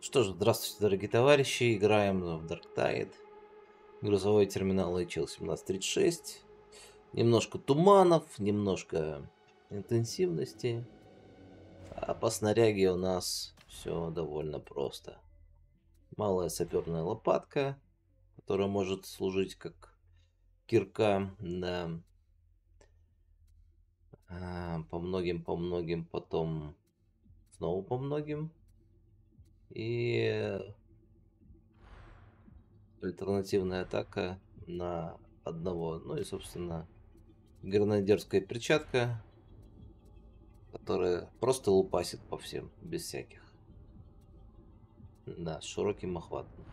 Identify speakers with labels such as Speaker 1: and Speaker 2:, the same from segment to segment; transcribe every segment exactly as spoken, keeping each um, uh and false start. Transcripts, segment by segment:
Speaker 1: Что ж, здравствуйте, дорогие товарищи. Играем в Dark Tide. Грузовой терминал эйч эл семнадцать тридцать шесть. Немножко туманов, немножко интенсивности. А по снаряге у нас все довольно просто. Малая саперная лопатка, которая может служить как кирка, да. А, по многим, по многим, потом снова по многим. И альтернативная атака на одного. Ну и, собственно, гренадерская перчатка, которая просто лупасит по всем, без всяких. Да, с широким охватом.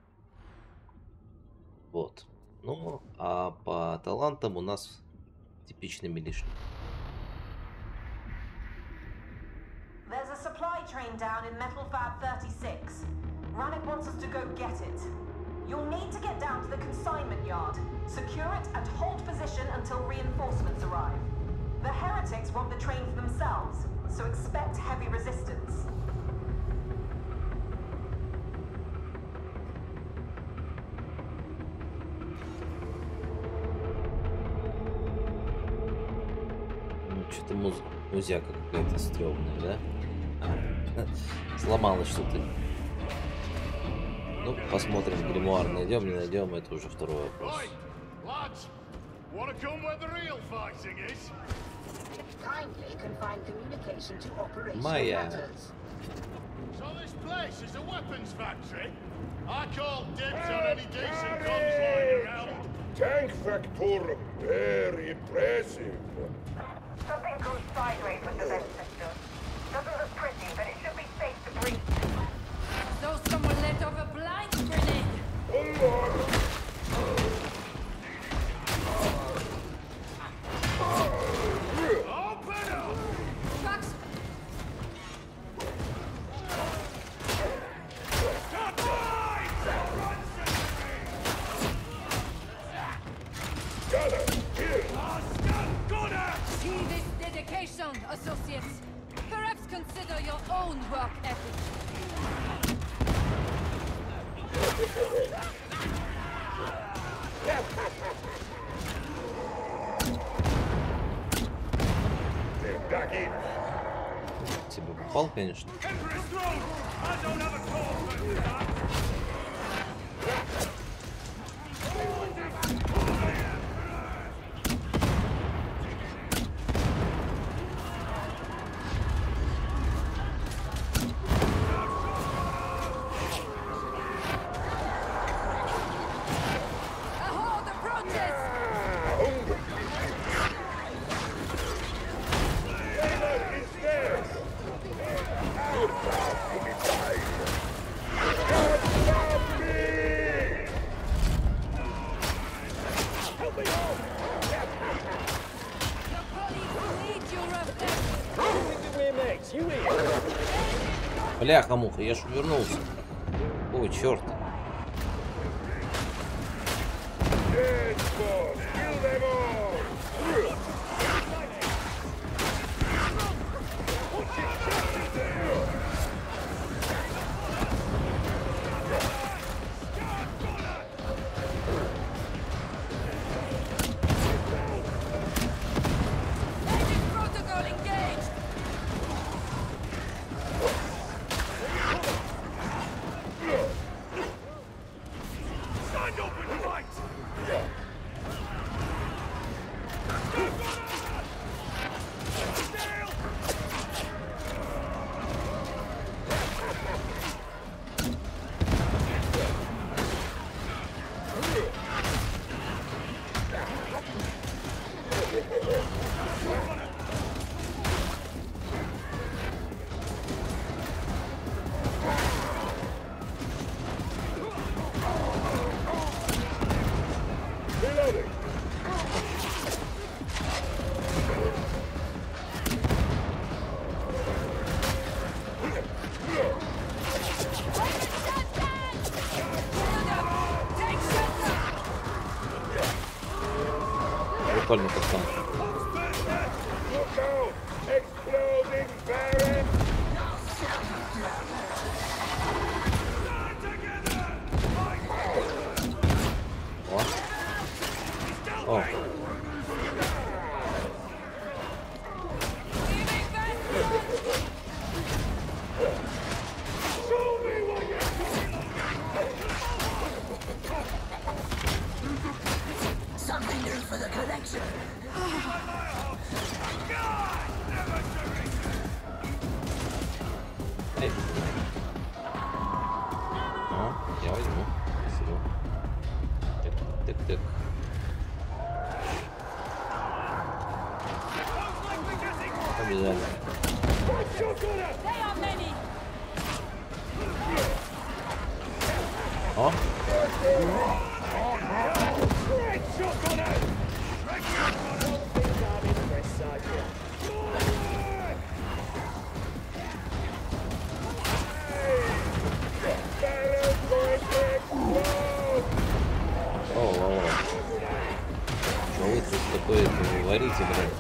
Speaker 1: Вот. Ну, а по талантам у нас типичный милишник.
Speaker 2: There's a supply train down in Metal Fab thirty-six. Rannick wants us to go get it. You'll need to get down to the consignment yard, secure it, and hold position until reinforcements arrive. The heretics want the train for themselves, so expect heavy resistance.
Speaker 1: Ну, что-то муз... музяка какая-то стрёмная, да? Сломалось что-то. Ну, посмотрим, гримуар найдем, не найдем, это уже второй вопрос. Майя.
Speaker 3: So this place is a weapons factory? I call dibs on any decent guns lying around.
Speaker 4: Tank Factorum, very impressive.
Speaker 2: Something goes sideways with the vent system. Doesn't look pretty, but it should be safe to breathe.
Speaker 5: So someone let off a blind grenade.
Speaker 3: Open up!
Speaker 5: Trucks. See this dedication, associates. Perhaps consider your own work ethic.
Speaker 4: Так и
Speaker 1: Тебе попал, конечно.
Speaker 3: Emperor's throne! I don't have a call for that!
Speaker 5: A horde approaches! Your colleagues need your affection.
Speaker 1: Бляха-муха, я ж увернулся. Ой, черт.
Speaker 4: Yes, boss, kill them all!
Speaker 5: Agent protocol engaged.
Speaker 3: Stand up and fight!
Speaker 4: Reloading!
Speaker 5: Take shelter.
Speaker 1: Прикольно как там.
Speaker 4: Look out! Exploding Baron!
Speaker 1: Так. Побежали.
Speaker 5: They are many.
Speaker 1: О! О, о, о. Что вы тут такое говорите, блин?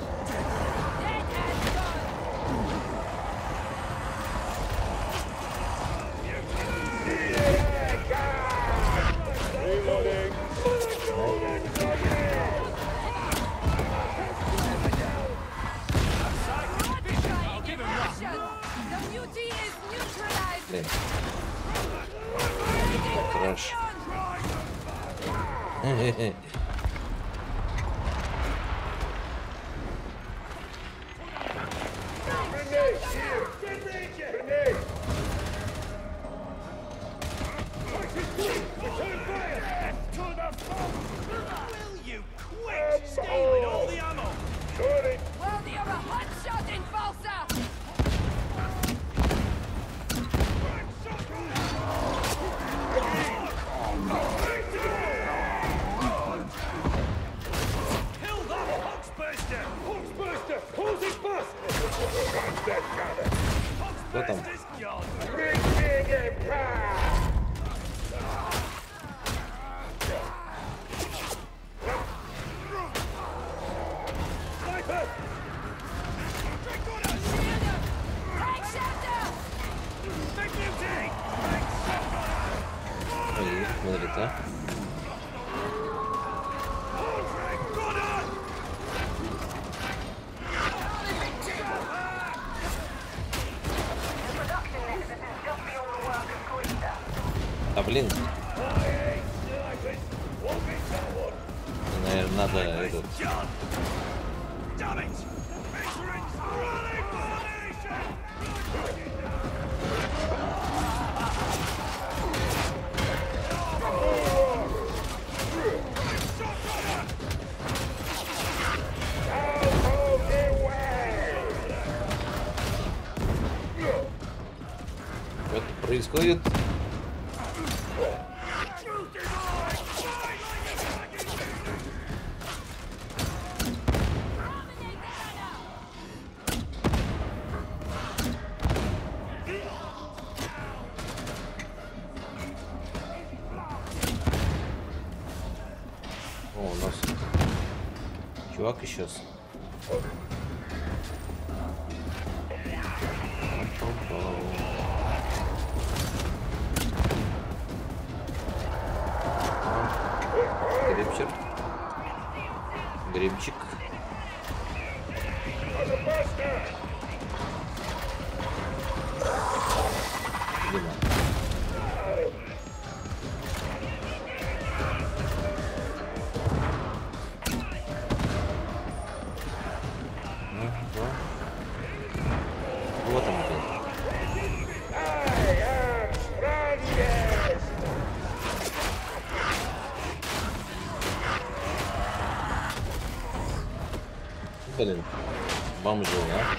Speaker 5: The beauty is neutralized.
Speaker 1: Блин. Хорошо.
Speaker 5: Worthy of a hot shot enforcer.
Speaker 1: Кто там?
Speaker 5: Take shelter.
Speaker 1: Ой, смотрит, а? А блин. Наверное, надо этот. Что происходит? О, у нас чувак исчез. Грибчик. Грибчик. Дима. Ну, да. Вот он опять. Блин, бомжи, а?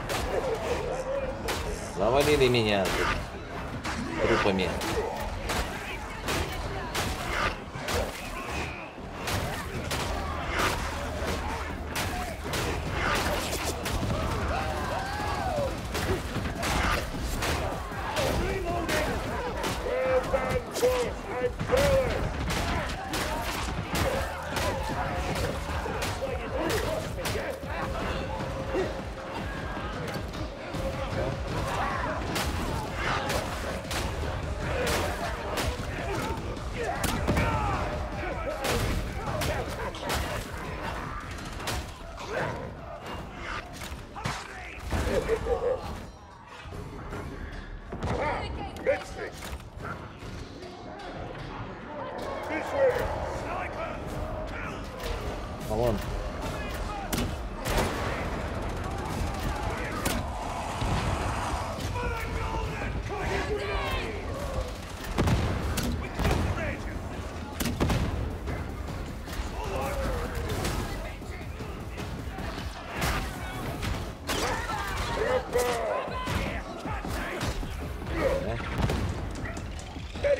Speaker 1: Завалили меня тут трупами. А вон.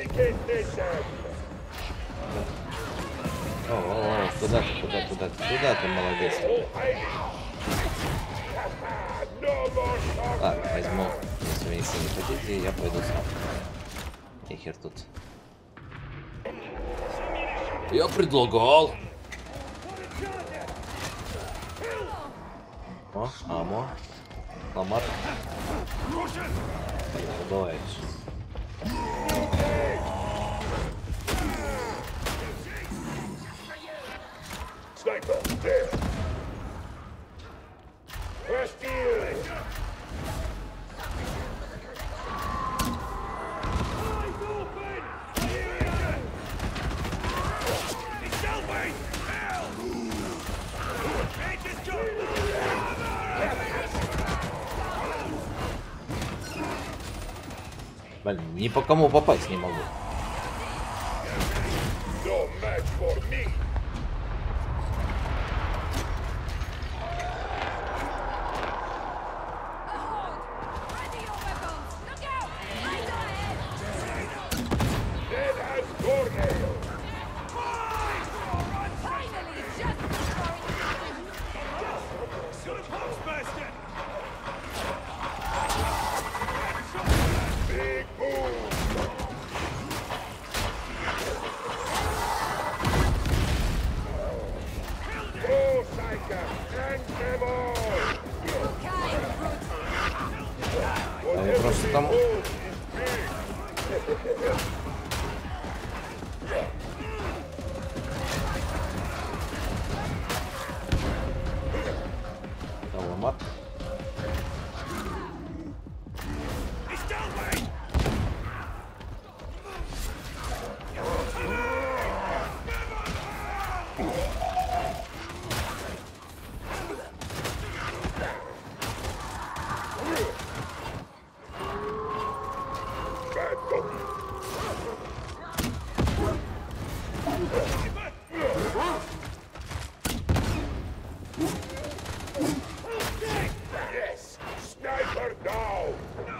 Speaker 1: О, о, о, куда ты, куда, куда ты, куда ты, молодец. Ладно, возьму, если вы никто не хотите, я пойду сам. Нихер тут. Я предлагал. О, амо. Ломат. Давай.
Speaker 4: Sniper, there. First deal.
Speaker 1: Блин, ни по кому попасть не могу.
Speaker 4: No match for me.
Speaker 5: Ready your weapons! Look out! Right ahead!
Speaker 4: Dead as doornail.
Speaker 5: Finally, just before
Speaker 4: Big boom. Oh, Psycho, hang them all.
Speaker 5: kind, brute!
Speaker 1: Я просто там... Ломат.
Speaker 4: Bad dog. Yes, sniper down.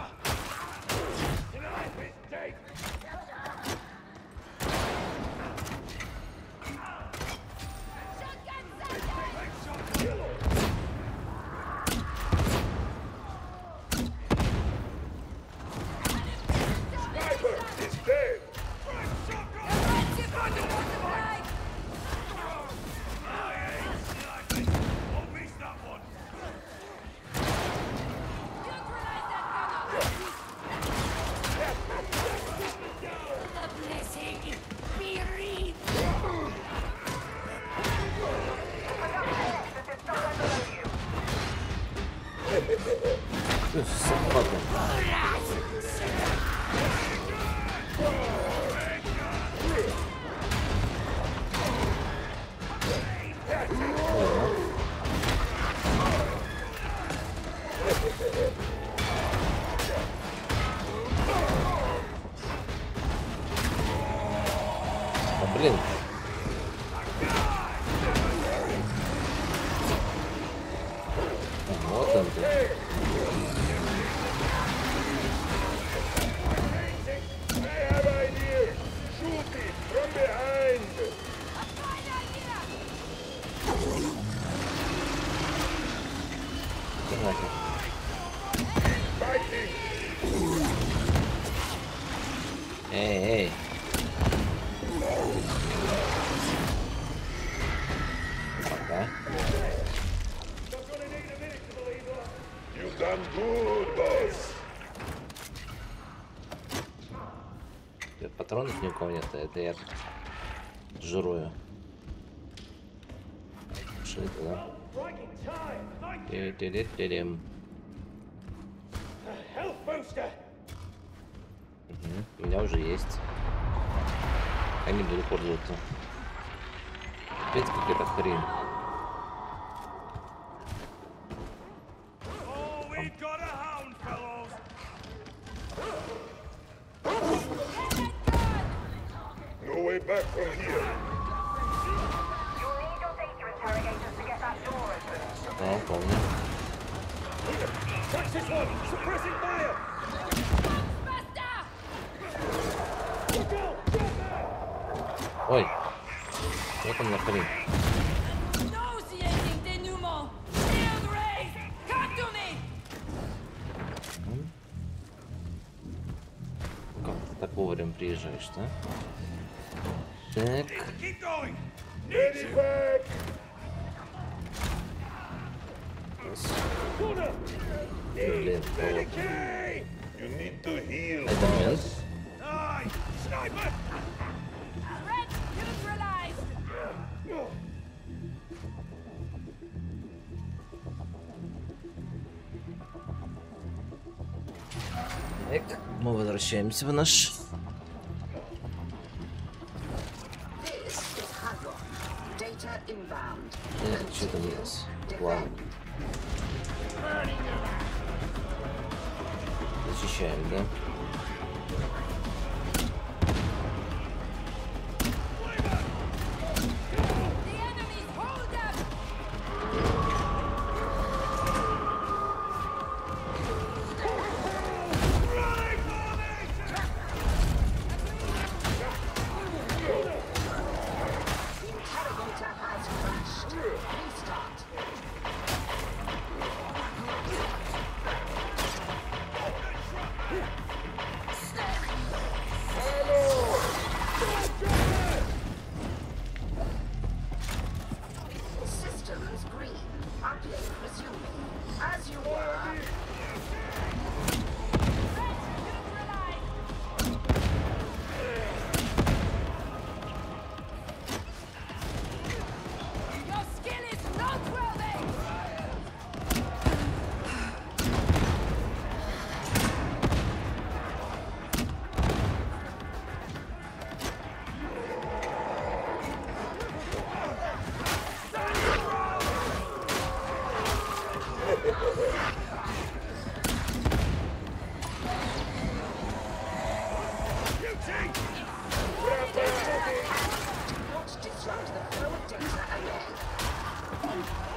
Speaker 4: Sniper is dead.
Speaker 1: Собака. А, блин. Вот он ты.
Speaker 4: I have ideas. Shoot it from behind. Fighting.
Speaker 1: Эй, эй. Пока.
Speaker 4: You've done good, boss.
Speaker 1: Патронов ни у кого нет, это я жирую. Что это, да? Ти-ти-ти-ти-дим. Угу, у меня уже есть. Я не буду пользоваться. Опять какая-то хрень.
Speaker 4: No way back from here.
Speaker 2: You'll need your data interrogators to get that door open.
Speaker 1: Да, помню.
Speaker 5: Faster!
Speaker 1: Ой, что там на хрень?
Speaker 5: Nauseating denouement! Shield raised! Come to me!
Speaker 1: Как ты так вовремя приезжаешь, да? Так.
Speaker 4: Medivac!
Speaker 1: Блин, вот.
Speaker 4: You need to heal.
Speaker 1: Это момент.
Speaker 5: Red neutralized!
Speaker 1: Так, мы возвращаемся в наш. Так, что там у нас? План. Защищаем, да?
Speaker 5: The enemies hold up!
Speaker 6: Systems green. Update resuming. As you were.
Speaker 5: Your skill is noteworthy!
Speaker 6: Don't disrupt the flow of data again.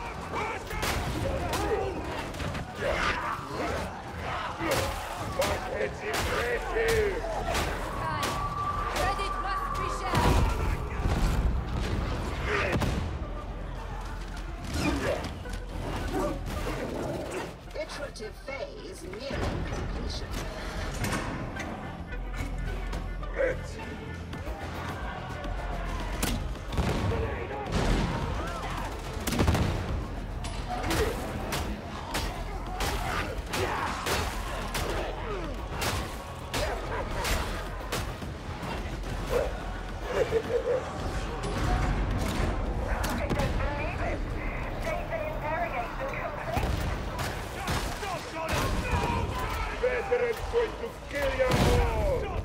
Speaker 4: It's impressive!
Speaker 5: Time. Credit must be shared!
Speaker 6: Iterative phase nearing completion.
Speaker 4: It's veterans going to kill you all!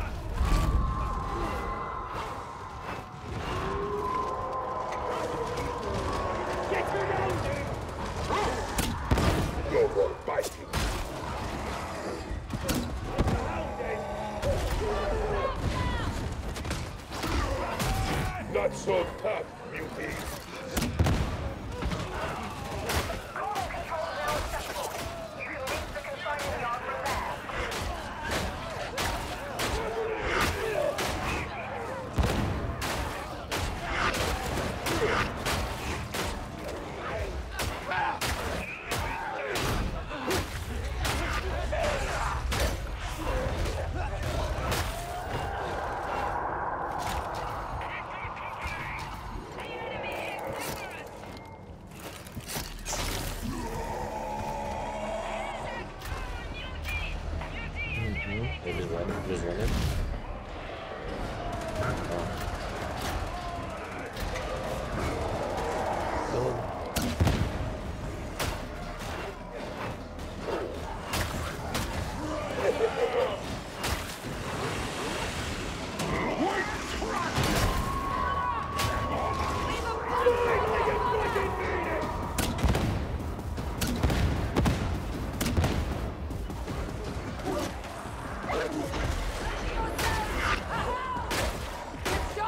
Speaker 4: No more fighting! Not so tough, beauty!
Speaker 1: Призвали, призвали.
Speaker 5: It's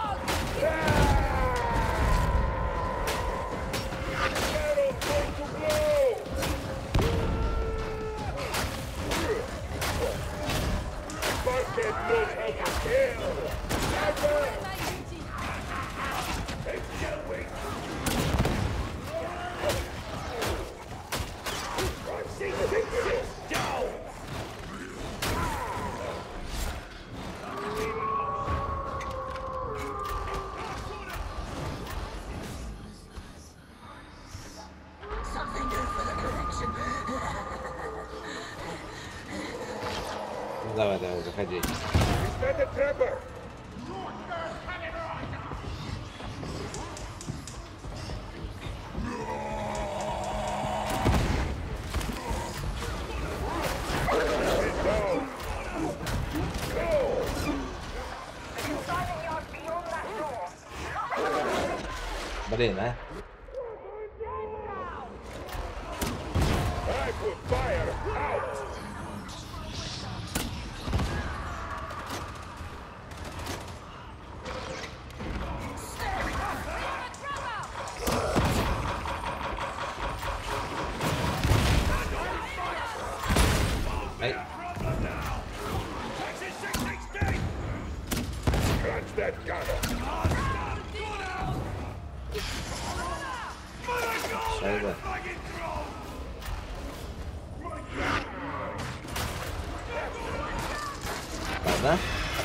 Speaker 6: Something new for the collection.
Speaker 1: Ну, давай, давай, заходи.
Speaker 4: Is that a trapper?
Speaker 1: Блин, а?
Speaker 4: I put fire out!
Speaker 1: Ай,
Speaker 4: Crunch that gunner!
Speaker 1: шайба. Ладно.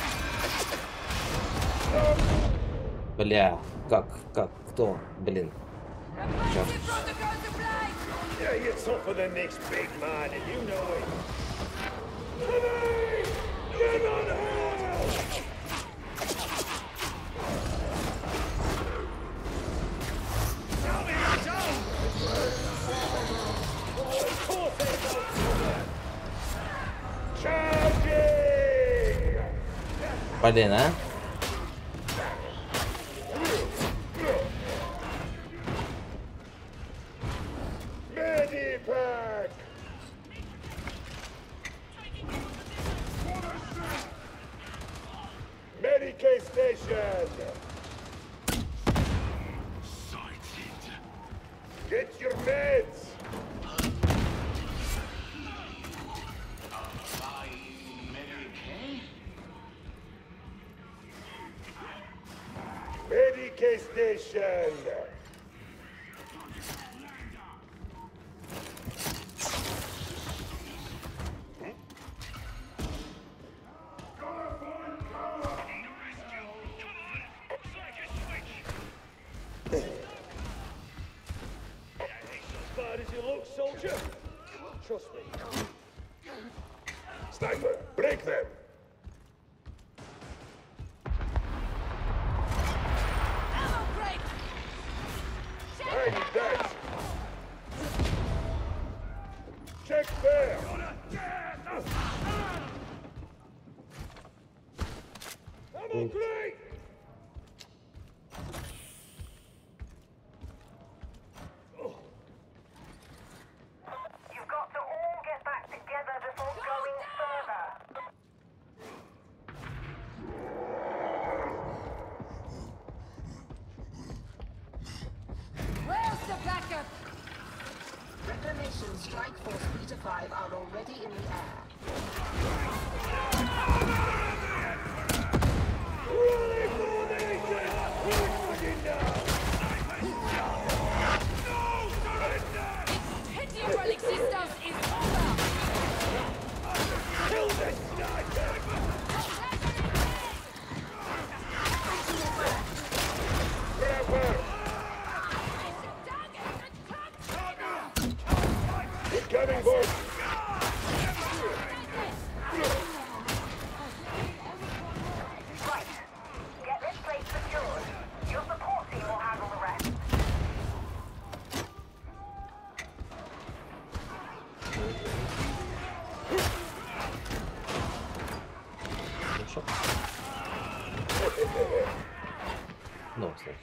Speaker 1: Бля, как, как, кто, блин. Чё?
Speaker 4: Yeah, it's up for the next big man, and you know it. Get on hell! Charging!
Speaker 1: Блин, а?
Speaker 4: Medipack! Medicaid station! Get your meds! Medicaid station! Bad as you look, soldier. Trust me. Sniper, break them!
Speaker 5: Ammo break!
Speaker 4: I need that! Check there! Ammo crate!
Speaker 2: You've got to all get back together before going further.
Speaker 5: Where's the backup?
Speaker 6: Reclamation Strike Force Beta five are already in the air.
Speaker 5: Hit your existence is over!
Speaker 4: Kill this sniper! Trapper! Incoming board!
Speaker 2: Right. Get this place secured. Your support team will handle the rest.
Speaker 1: Хорошо. Ну, кстати.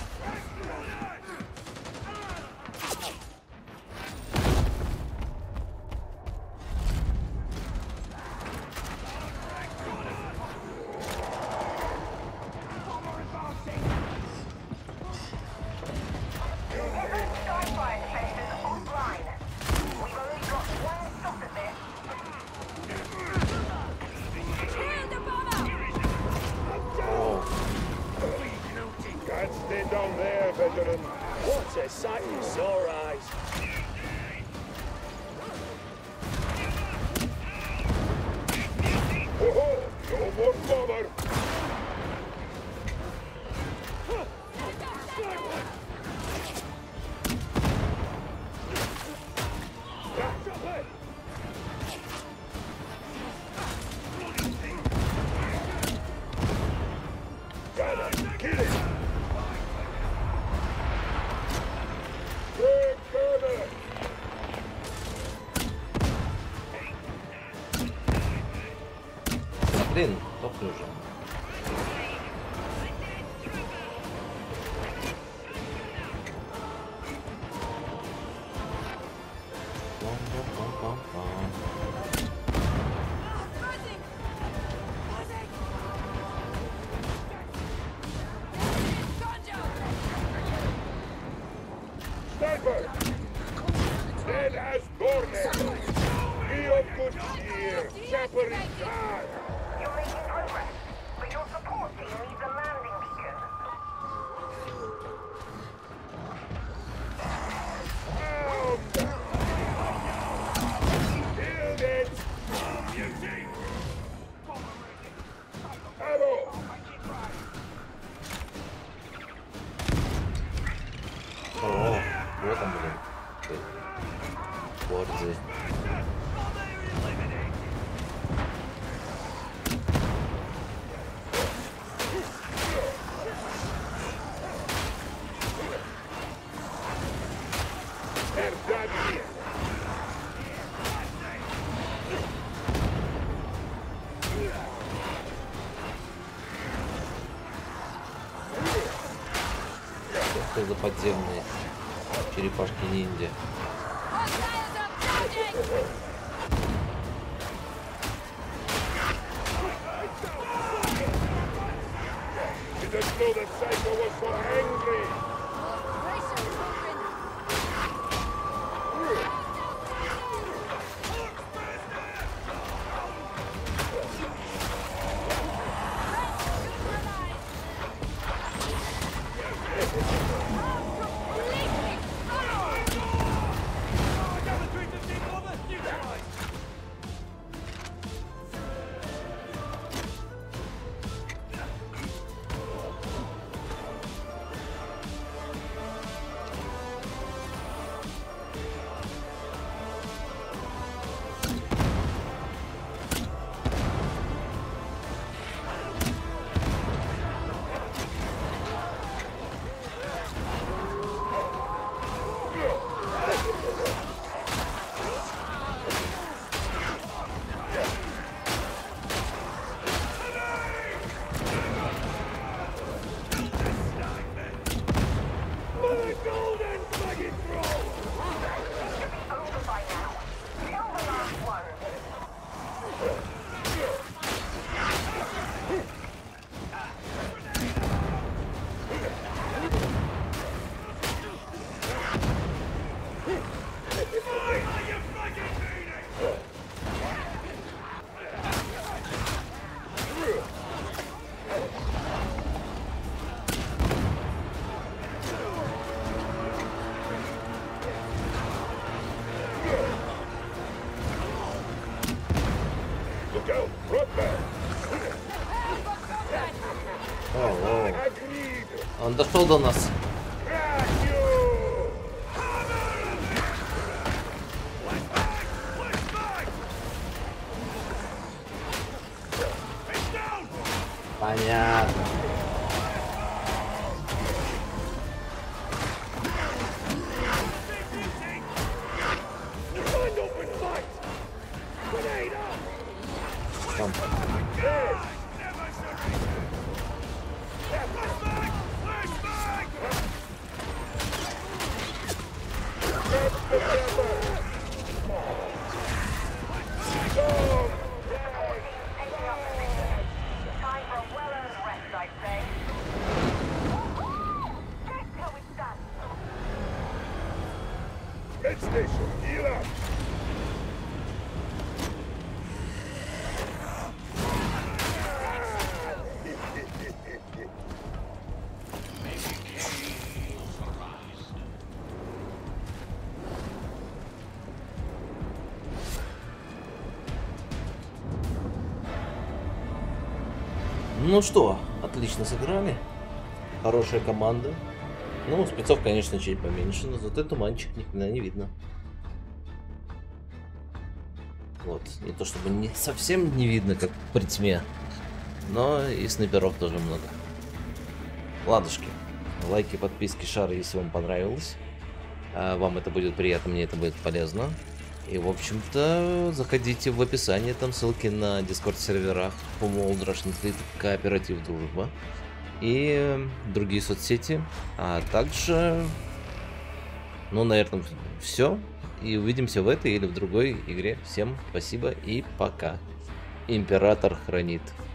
Speaker 2: Skyfire station offline. We've only got one stop at this.
Speaker 5: Kill the bomber!
Speaker 4: murdering. What a sight for sore eyes. Oh, no more bother.
Speaker 1: Блин, топни уже.
Speaker 4: Sniper! Dead as doornail! Be of good cheer! Chopper is gone!
Speaker 6: You're making progress, but your support team needs a landing beacon.
Speaker 4: Build it! Hello!
Speaker 1: О, вот он, блин. Борзый.
Speaker 4: They're done here!
Speaker 1: Что за подземные черепашки-ниндзя?
Speaker 5: Hostiles approaching!
Speaker 4: Didn't know the Psycho was so angry!
Speaker 5: Brace your children!
Speaker 4: My golden buggy throw!
Speaker 6: Over by now. Kill the last one.
Speaker 4: Look out! Front back!
Speaker 1: О, о.
Speaker 4: Agreed!
Speaker 1: Он дошел до нас.
Speaker 4: Crack you!
Speaker 1: Понятно.
Speaker 4: Find open fight! Grenade out!
Speaker 1: Там.
Speaker 4: Yes! That's the number! Go!
Speaker 6: Taking up position. Time for a well-earned rest, I'd say. Check how it's done.
Speaker 4: Mid station, heal up!
Speaker 1: Ну что, отлично сыграли. Хорошая команда. Ну, спецов, конечно, чуть поменьше, но зато туманчик никогда не видно. Вот, не то чтобы не совсем не видно, как при тьме, но и снайперов тоже много. Ладушки, лайки, подписки, шары, если вам понравилось. А вам это будет приятно, мне это будет полезно. И, в общем-то, заходите в описание, там ссылки на Discord серверах, Homeworld, Russian Fleet, Кооператив Дружба и другие соцсети. А также, ну, наверное, все. И увидимся в этой или в другой игре. Всем спасибо и пока. Император хранит.